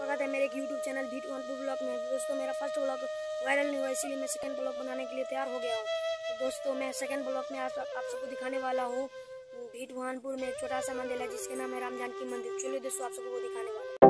स्वागत है मेरे एक यूट्यूब चैनल भीटवानपुर ब्लॉग में। दोस्तों मेरा फर्स्ट ब्लॉग वायरल नहीं हुआ, इसीलिए मैं सेकंड ब्लॉग बनाने के लिए तैयार हो गया हूँ। तो दोस्तों मैं सेकंड ब्लॉग में आप सबको दिखाने वाला हूँ भीटवानपुर में एक छोटा सा मंदिर है जिसके नाम है राम जानकी मंदिर। चलिए दोस्तों आप सबको वो दिखाने वाला हूँ।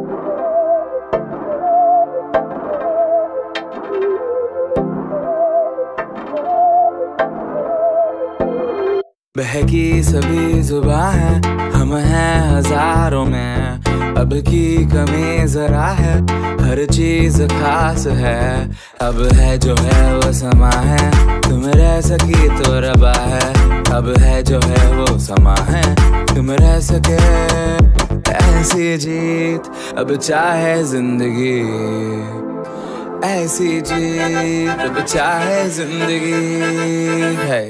बहकी सभी जुबां है, हम हैं हजारों में, अब की कमी जरा है, हर चीज खास है। अब है जो है वो समा है, तुम रह सकी तो रबा है। अब है जो है वो समा है, तुम रह सके ऐसी जीत, अब चाहे जिंदगी ऐसी जीत, अब चाहे जिंदगी है।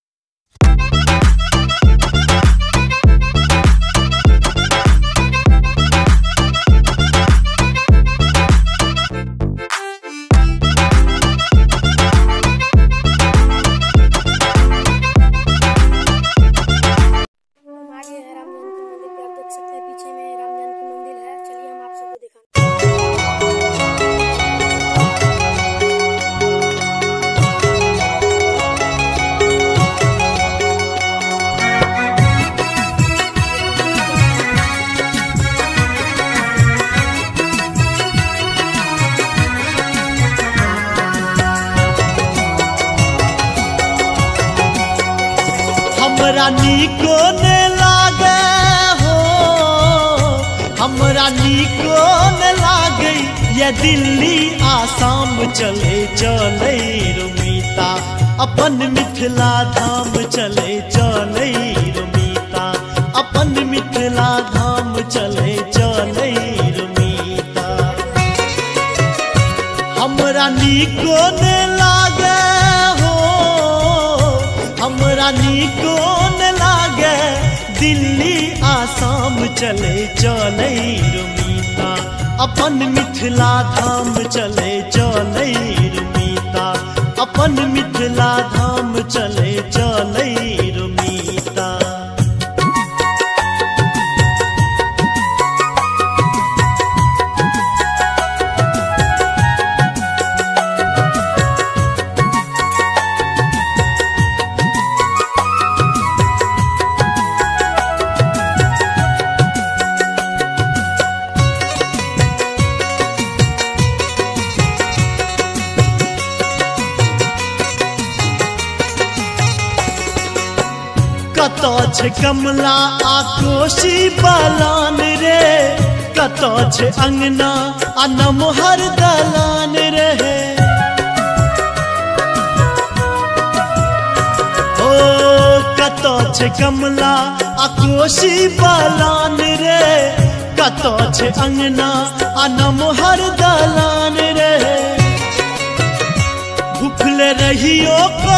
पीछे में राम जानकी मंदिर है, चलिए हम आप सबको दिखाएं। हमरा नीको ने लागे हो, हमरा नीको ने लागे ये दिल्ली आसाम चले चले रुमीता, अपन मिथिला धाम चले चले रुमीता, अपन मिथिला धाम चले चले रुमीता। हमरा नीको ने लागे हो, हमरा नीको न लागे दिल्ली आसाम चले चले रुमीता, अपन मिथिला धाम चले चले रुमीता, अपन मिथिला धाम चले चले रुमीता। कतो छे कमला आ कोशी बालान रे, कतो छे अंगना आ नमहर दलान रे। ओ कतो छे कमला आ कोशी बालान रे, कतो छे अंगना आ नमहर दलान रे। भूखले रहियो को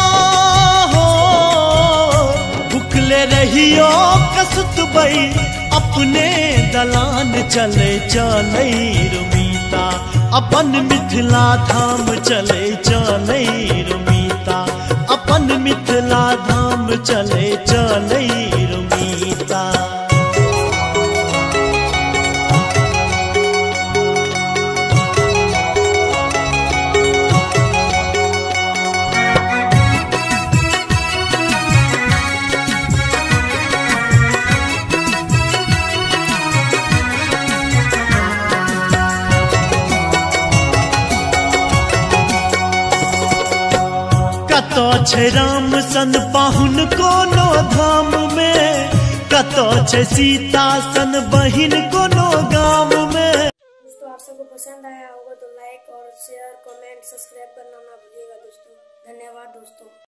रहियो कसुतबई अपने दलान चले चले रुमीता, अपन मिथिला धाम चले चले रुमीता, अपन मिथिला धाम चले चले रुमीता। कतो छे राम सन पाहुन कोनो धाम में, कतो छे सीता सन बहिन कोनो गाम में। दोस्तों आप सबको पसंद आया होगा तो लाइक और शेयर कमेंट सब्सक्राइब करना ना भूलिएगा दोस्तों। धन्यवाद दोस्तों।